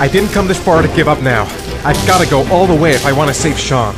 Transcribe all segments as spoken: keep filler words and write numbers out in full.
I didn't come this far to give up now. I've gotta go all the way if I want to save Sean.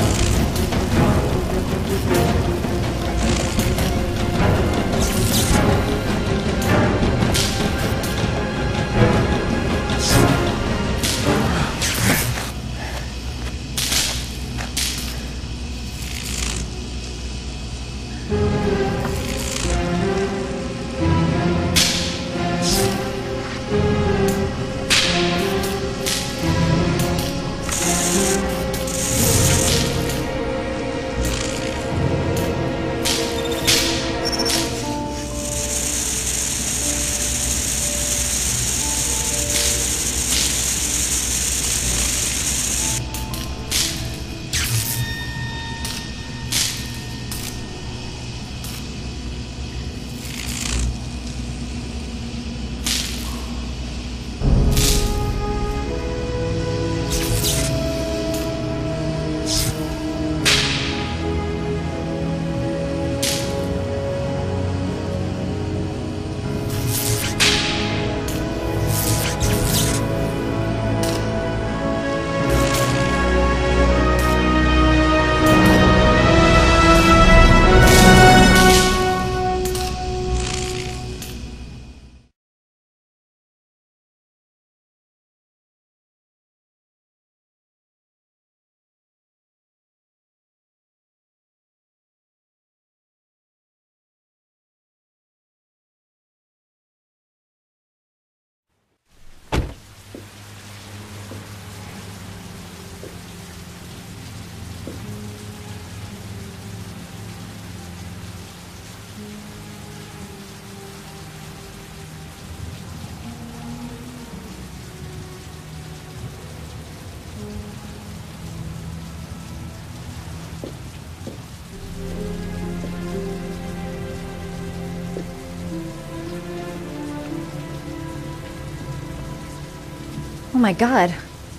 Oh my god.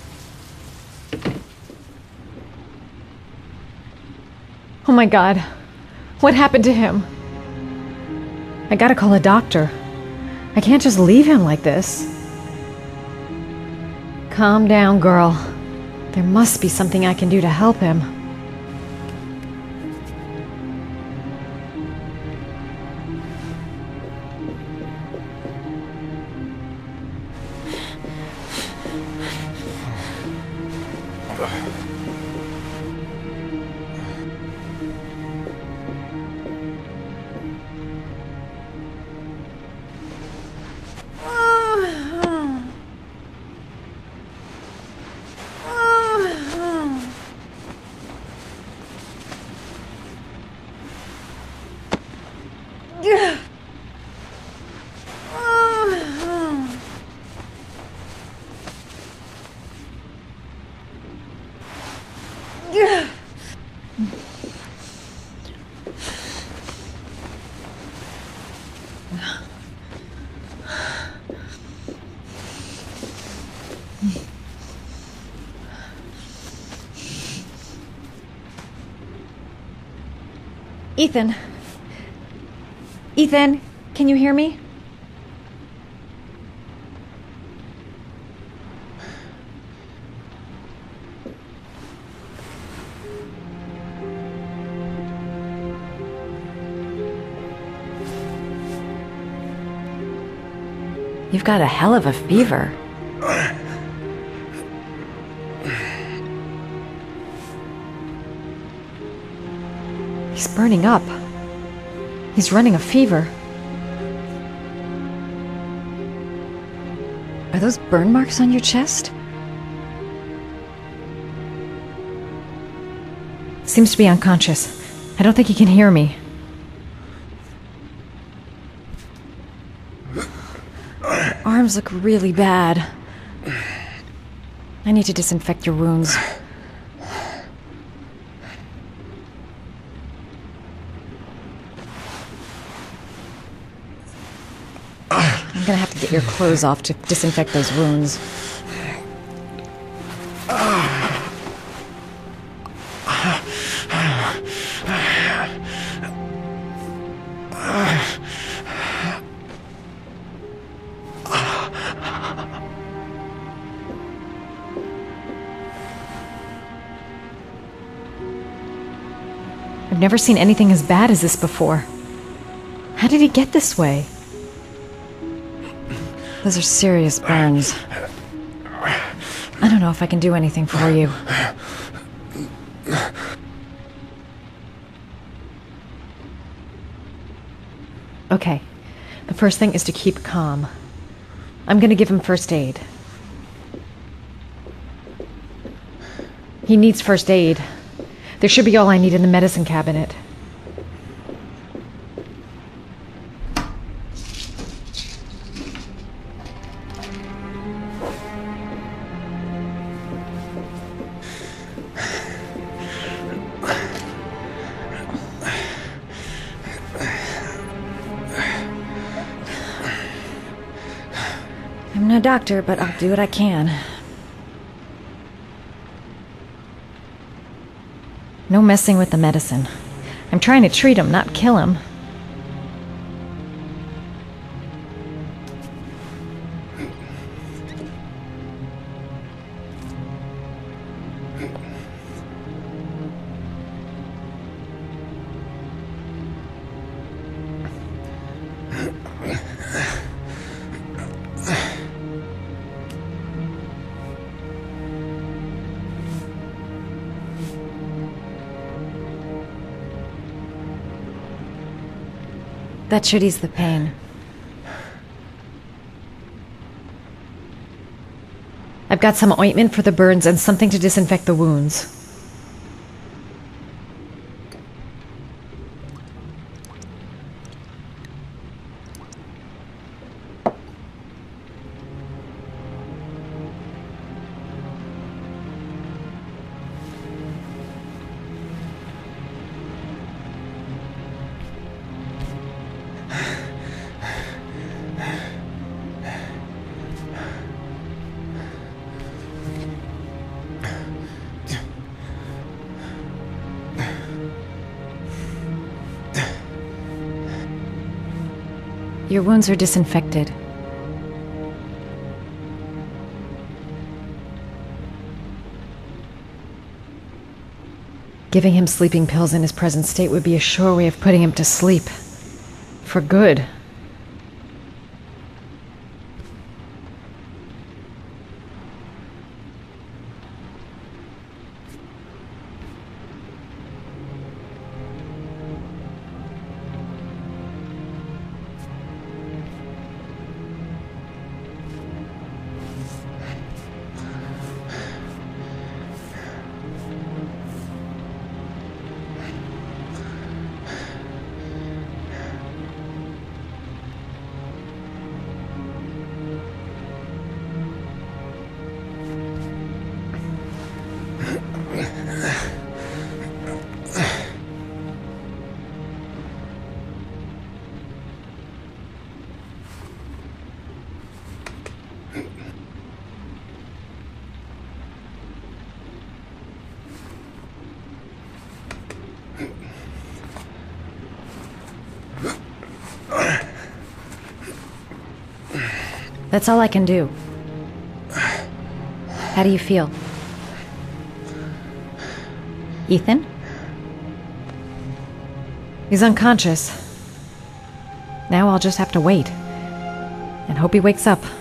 Oh my god. What happened to him? I gotta call a doctor. I can't just leave him like this. Calm down, girl. There must be something I can do to help him. Ethan. Ethan, can you hear me? You've got a hell of a fever. He's burning up. He's running a fever. Are those burn marks on your chest? Seems to be unconscious. I don't think he can hear me. Arms look really bad. I need to disinfect your wounds. I'm gonna have to get your clothes off to disinfect those wounds. I've never seen anything as bad as this before. How did he get this way? Those are serious burns. I don't know if I can do anything for you. Okay. The first thing is to keep calm. I'm gonna give him first aid. He needs first aid. There should be all I need in the medicine cabinet. I'm no doctor, but I'll do what I can. No messing with the medicine. I'm trying to treat him, not kill him. That should ease the pain. I've got some ointment for the burns and something to disinfect the wounds. Your wounds are disinfected. Giving him sleeping pills in his present state would be a sure way of putting him to sleep. For good. That's all I can do. How do you feel? Ethan? He's unconscious. Now I'll just have to wait. And hope he wakes up.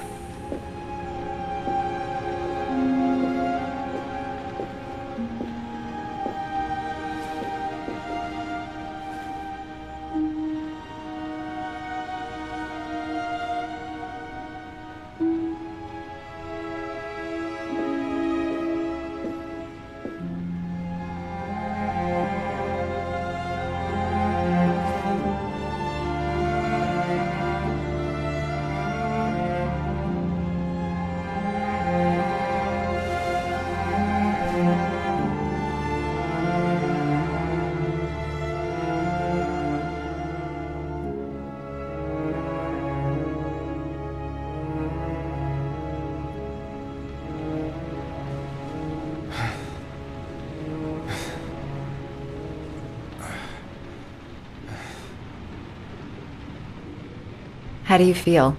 How do you feel?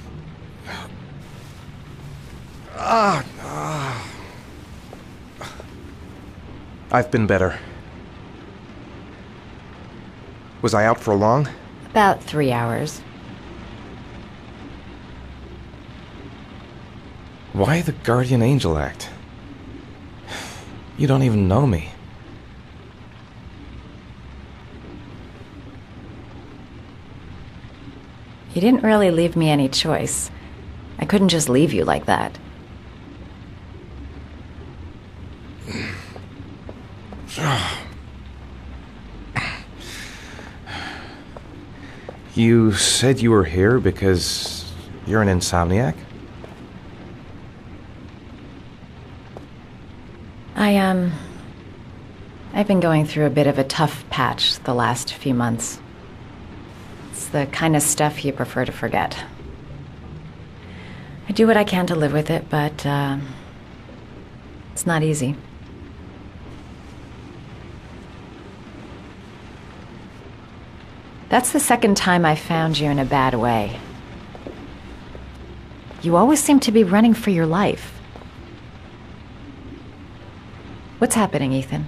Ah, ah. I've been better. Was I out for long? About three hours. Why the guardian angel act? You don't even know me. You didn't really leave me any choice. I couldn't just leave you like that. You said you were here because you're an insomniac? I, um... I've been going through a bit of a tough patch the last few months. It's the kind of stuff you prefer to forget. I do what I can to live with it, but, uh... it's not easy. That's the second time I found you in a bad way. You always seem to be running for your life. What's happening, Ethan?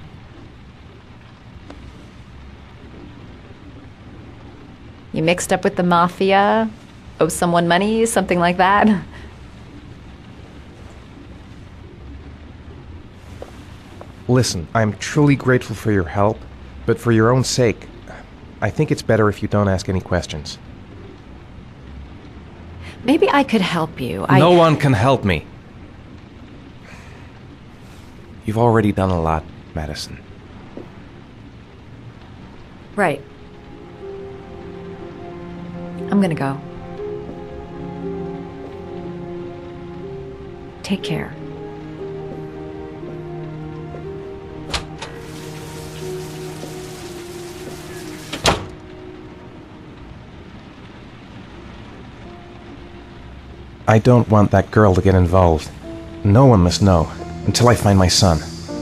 You mixed up with the mafia? Owe someone money? Something like that? Listen, I'm truly grateful for your help, but for your own sake, I think it's better if you don't ask any questions. Maybe I could help you. I... No one can help me. You've already done a lot, Madison. Right. I'm gonna go. Take care. I don't want that girl to get involved. No one must know, until I find my son.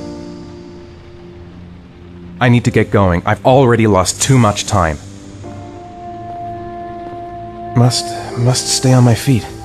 I need to get going. I've already lost too much time. Must... must stay on my feet.